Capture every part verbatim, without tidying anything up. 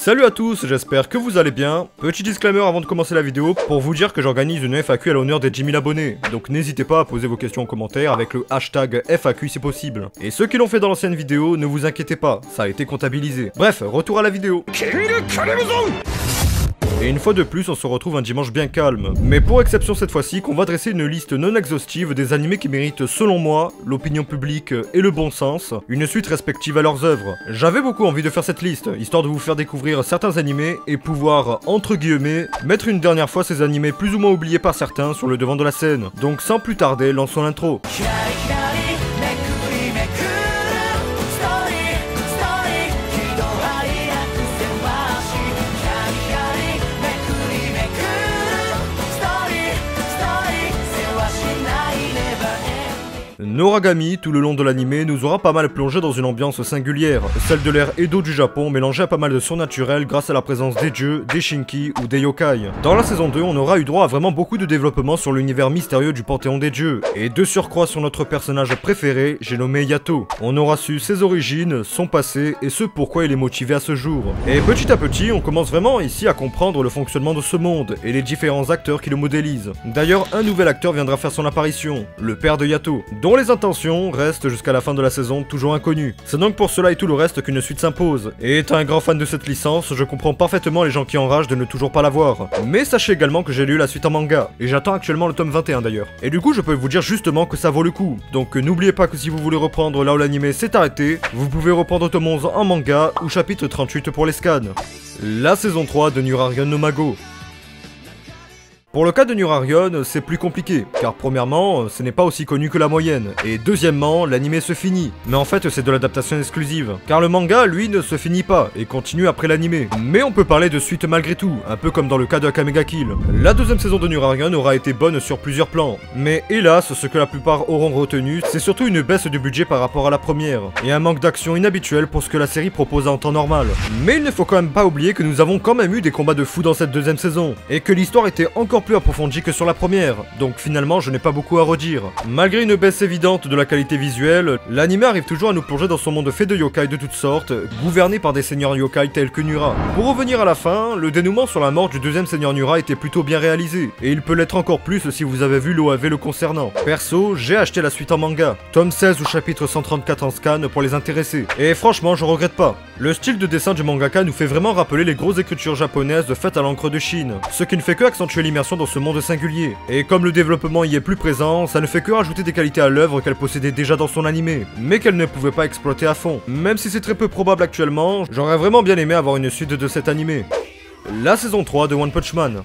Salut à tous, j'espère que vous allez bien. Petit disclaimer avant de commencer la vidéo pour vous dire que j'organise une F A Q à l'honneur des dix mille abonnés. Donc n'hésitez pas à poser vos questions en commentaire avec le hashtag F A Q si possible. Et ceux qui l'ont fait dans l'ancienne vidéo, ne vous inquiétez pas, ça a été comptabilisé. Bref, retour à la vidéo. Et une fois de plus, on se retrouve un dimanche bien calme. Mais pour exception cette fois-ci, qu'on va dresser une liste non exhaustive des animés qui méritent, selon moi, l'opinion publique et le bon sens, une suite respective à leurs œuvres. J'avais beaucoup envie de faire cette liste, histoire de vous faire découvrir certains animés et pouvoir, entre guillemets, mettre une dernière fois ces animés plus ou moins oubliés par certains sur le devant de la scène. Donc sans plus tarder, lançons l'intro. Noragami, tout le long de l'anime, nous aura pas mal plongé dans une ambiance singulière, celle de l'ère Edo du Japon mélangée à pas mal de surnaturel grâce à la présence des dieux, des shinki ou des yokai. Dans la saison deux, on aura eu droit à vraiment beaucoup de développement sur l'univers mystérieux du panthéon des dieux, et de surcroît sur notre personnage préféré, j'ai nommé Yato. On aura su ses origines, son passé, et ce pourquoi il est motivé à ce jour. Et petit à petit, on commence vraiment ici à comprendre le fonctionnement de ce monde, et les différents acteurs qui le modélisent. D'ailleurs, un nouvel acteur viendra faire son apparition, le père de Yato, dont les intentions restent jusqu'à la fin de la saison toujours inconnues. C'est donc pour cela et tout le reste qu'une suite s'impose. Et étant un grand fan de cette licence, je comprends parfaitement les gens qui enragent de ne toujours pas la voir. Mais sachez également que j'ai lu la suite en manga, et j'attends actuellement le tome vingt et un d'ailleurs. Et du coup je peux vous dire justement que ça vaut le coup. Donc n'oubliez pas que si vous voulez reprendre là où l'anime s'est arrêté, vous pouvez reprendre tome onze en manga ou chapitre trente-huit pour les scans. La saison trois de Nurarion no Mago. Pour le cas de Nurarion, c'est plus compliqué, car premièrement, ce n'est pas aussi connu que la moyenne, et deuxièmement, l'anime se finit. Mais en fait, c'est de l'adaptation exclusive, car le manga, lui, ne se finit pas, et continue après l'anime. Mais on peut parler de suite malgré tout, un peu comme dans le cas de Akame ga Kill. La deuxième saison de Nurarion aura été bonne sur plusieurs plans, mais hélas, ce que la plupart auront retenu, c'est surtout une baisse de budget par rapport à la première, et un manque d'action inhabituel pour ce que la série propose en temps normal. Mais il ne faut quand même pas oublier que nous avons quand même eu des combats de fou dans cette deuxième saison, et que l'histoire était encore plus approfondie que sur la première, donc finalement je n'ai pas beaucoup à redire. Malgré une baisse évidente de la qualité visuelle, l'anime arrive toujours à nous plonger dans son monde fait de yokai de toutes sortes, gouverné par des seigneurs yokai tels que Nura. Pour revenir à la fin, le dénouement sur la mort du deuxième seigneur Nura était plutôt bien réalisé, et il peut l'être encore plus si vous avez vu l'O A V le concernant. Perso, j'ai acheté la suite en manga, tome seize ou chapitre cent trente-quatre en scan pour les intéressés, et franchement je regrette pas. Le style de dessin du mangaka nous fait vraiment rappeler les grosses écritures japonaises faites à l'encre de Chine, ce qui ne fait que accentuer l'immersion dans ce monde singulier. Et comme le développement y est plus présent, ça ne fait que rajouter des qualités à l'œuvre qu'elle possédait déjà dans son animé, mais qu'elle ne pouvait pas exploiter à fond. Même si c'est très peu probable actuellement, j'aurais vraiment bien aimé avoir une suite de cet animé. La saison trois de One Punch Man.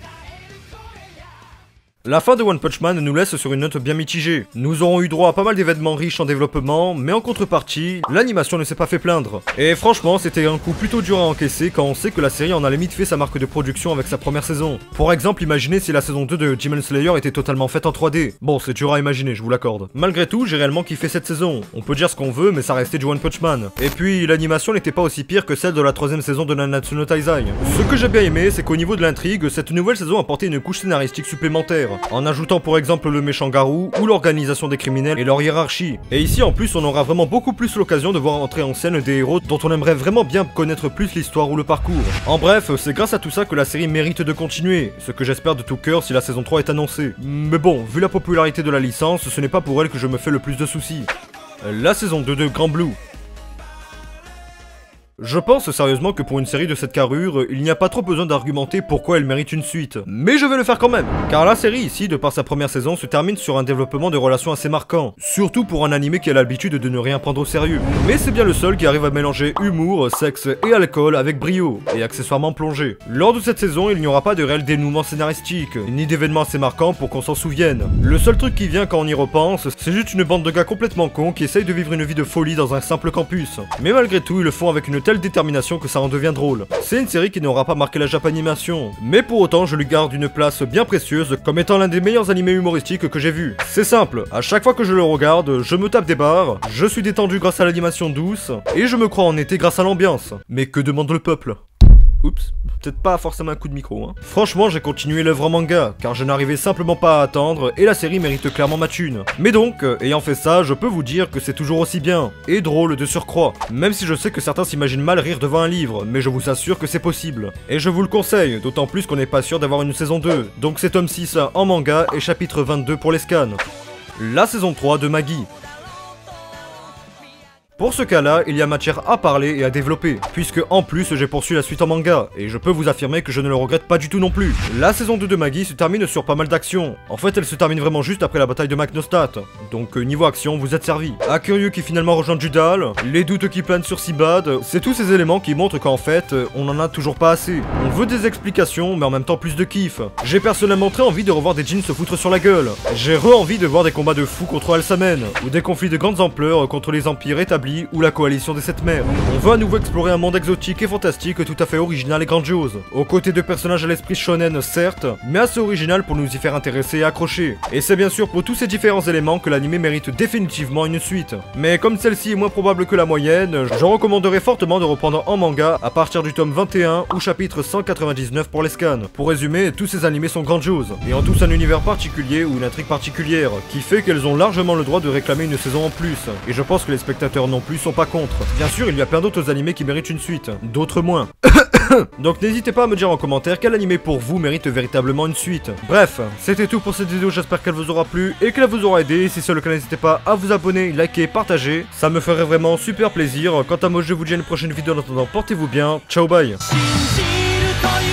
La fin de One Punch Man nous laisse sur une note bien mitigée. Nous aurons eu droit à pas mal d'événements riches en développement, mais en contrepartie, l'animation ne s'est pas fait plaindre. Et franchement, c'était un coup plutôt dur à encaisser quand on sait que la série en a limite fait sa marque de production avec sa première saison. Pour exemple, imaginez si la saison deux de Demon Slayer était totalement faite en trois D. Bon, c'est dur à imaginer, je vous l'accorde. Malgré tout, j'ai réellement kiffé cette saison. On peut dire ce qu'on veut, mais ça restait du One Punch Man. Et puis, l'animation n'était pas aussi pire que celle de la troisième saison de Nanatsu no Taizai. Ce que j'ai bien aimé, c'est qu'au niveau de l'intrigue, cette nouvelle saison apportait une couche scénaristique supplémentaire, en ajoutant pour exemple le méchant Garou ou l'organisation des criminels et leur hiérarchie. Et ici en plus on aura vraiment beaucoup plus l'occasion de voir entrer en scène des héros dont on aimerait vraiment bien connaître plus l'histoire ou le parcours. En bref, c'est grâce à tout ça que la série mérite de continuer, ce que j'espère de tout cœur si la saison trois est annoncée. Mais bon, vu la popularité de la licence, ce n'est pas pour elle que je me fais le plus de soucis. La saison deux de Grand Blue. Je pense sérieusement que pour une série de cette carrure, il n'y a pas trop besoin d'argumenter pourquoi elle mérite une suite. Mais je vais le faire quand même, car la série ici, de par sa première saison, se termine sur un développement de relations assez marquant, surtout pour un animé qui a l'habitude de ne rien prendre au sérieux. Mais c'est bien le seul qui arrive à mélanger humour, sexe et alcool avec brio, et accessoirement plongé. Lors de cette saison, il n'y aura pas de réel dénouement scénaristique, ni d'événements assez marquants pour qu'on s'en souvienne. Le seul truc qui vient quand on y repense, c'est juste une bande de gars complètement cons qui essayent de vivre une vie de folie dans un simple campus. Mais malgré tout, ils le font avec une telle détermination que ça en devient drôle. C'est une série qui n'aura pas marqué la Japanimation, mais pour autant je lui garde une place bien précieuse comme étant l'un des meilleurs animés humoristiques que j'ai vu. C'est simple, à chaque fois que je le regarde, je me tape des barres, je suis détendu grâce à l'animation douce, et je me crois en été grâce à l'ambiance. Mais que demande le peuple ? Oups, peut-être pas forcément un coup de micro, hein. Franchement, j'ai continué l'œuvre en manga, car je n'arrivais simplement pas à attendre, et la série mérite clairement ma thune. Mais donc, euh, ayant fait ça, je peux vous dire que c'est toujours aussi bien, et drôle de surcroît. Même si je sais que certains s'imaginent mal rire devant un livre, mais je vous assure que c'est possible. Et je vous le conseille, d'autant plus qu'on n'est pas sûr d'avoir une saison deux. Donc c'est tome six en manga, et chapitre vingt-deux pour les scans. La saison trois de Maggie. Pour ce cas-là, il y a matière à parler et à développer, puisque en plus j'ai poursuivi la suite en manga, et je peux vous affirmer que je ne le regrette pas du tout non plus. La saison deux de Maggie se termine sur pas mal d'actions. En fait, elle se termine vraiment juste après la bataille de Magnostat, donc euh, niveau action, vous êtes servi. Akiryu qui finalement rejoint Judal, les doutes qui planent sur Sibad, c'est tous ces éléments qui montrent qu'en fait, euh, on en a toujours pas assez. On veut des explications, mais en même temps plus de kiff. J'ai personnellement très envie de revoir des jeans se foutre sur la gueule. J'ai re-envie de voir des combats de fous contre Alsamen, ou des conflits de grandes ampleurs contre les empires établis ou la coalition des sept mers. On veut à nouveau explorer un monde exotique et fantastique tout à fait original et grandiose, aux côtés de personnages à l'esprit shonen certes, mais assez original pour nous y faire intéresser et accrocher. Et c'est bien sûr pour tous ces différents éléments que l'anime mérite définitivement une suite. Mais comme celle-ci est moins probable que la moyenne, je recommanderais fortement de reprendre en manga à partir du tome vingt et un ou chapitre cent quatre-vingt-dix-neuf pour les scans. Pour résumer, tous ces animés sont grandioses, et ont tous un univers particulier ou une intrigue particulière, qui fait qu'elles ont largement le droit de réclamer une saison en plus, et je pense que les spectateurs non plus sont pas contre. Bien sûr, il y a plein d'autres animés qui méritent une suite, d'autres moins. Donc n'hésitez pas à me dire en commentaire quel animé pour vous mérite véritablement une suite. Bref, c'était tout pour cette vidéo, j'espère qu'elle vous aura plu et qu'elle vous aura aidé. Si c'est le cas, n'hésitez pas à vous abonner, liker, partager, ça me ferait vraiment super plaisir. Quant à moi, je vous dis à une prochaine vidéo, en attendant, portez-vous bien, ciao bye.